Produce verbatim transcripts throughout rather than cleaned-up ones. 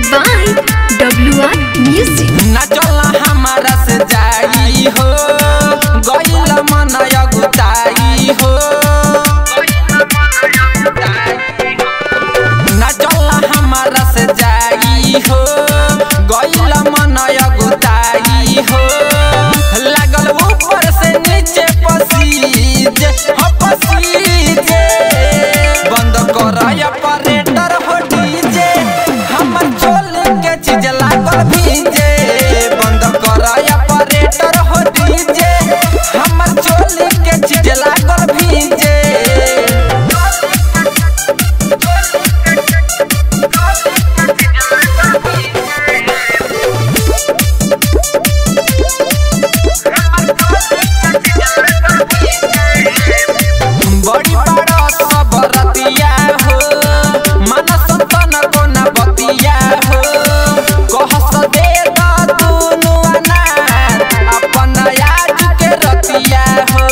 by W R Music। ना चला हमारा से जाई हो गइल मन अगुताई हो, ना चला हमारा से जाई हो गइल मन अगुताई हो। लागल ऊपर से नीचे पसीजे हो पसीजे, बंद कर ऑपरेटर हो डीजे, हमर चोली के चीज लागल भीजे। बंद कर ऑपरेटर हो डीजे, हमर चोली के चीज लागल भीजे। बड़ी बड़ा सब रतिया हो, मन संतन को न बतिया हो, कहस दे द दुनु अनार अपन आज के रतिया हो।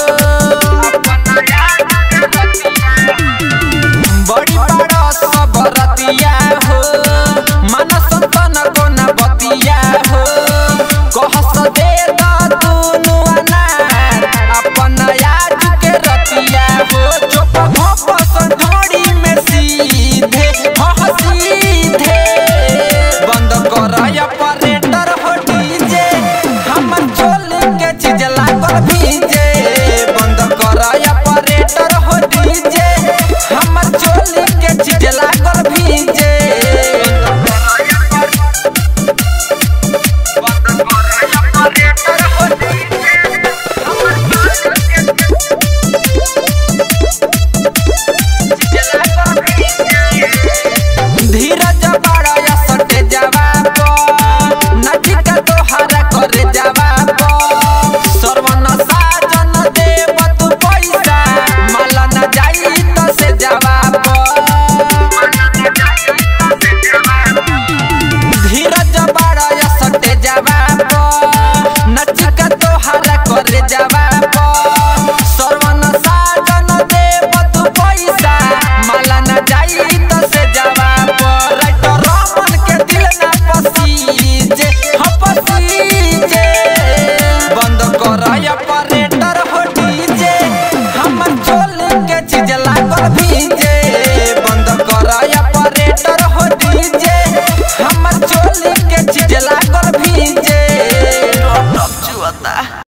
बड़ी बड़ा सब रतिया हो, मन संतन को न बतिया हो, कहस दे द दुनु अनार अपन आज के रतिया हो। चुप घोपस ढोड़ी में सीधे हो सीधे, बंद कर ऑपरेटर हो डीजे, हमर चोली के चीज लागल भीजे। बंद कर ऑपरेटर हो डीजे, हमर चोली के चीज लागल भीजे। धीरज बड़ा या सटे जवाब नजिक तोहरा करे जवाब, सर्वन साजन देव तू पैसा माला न जाई तो से जवाब। धीरज बड़ा या सटे जवाब नजिक तोहरा करे जवाब, सर्वन साजन देव तू पैसा माला न जाई तो से जवाब। राइटर रमन के दिल ना पसीजे हो पसीजे, बंद कर ऑपरेटर हो डीजे, हमर चोली के चीज लागल भीजे। बंद कर ऑपरेटर हो डीजे, हमर चोली के चीज लागल भीजे।